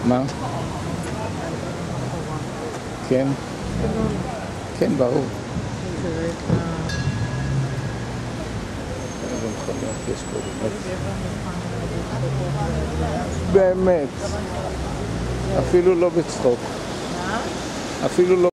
מה? כן? כן, ברור. איזה מכוניות יש פה, באמת. אפילו לא בצחוק. אפילו לא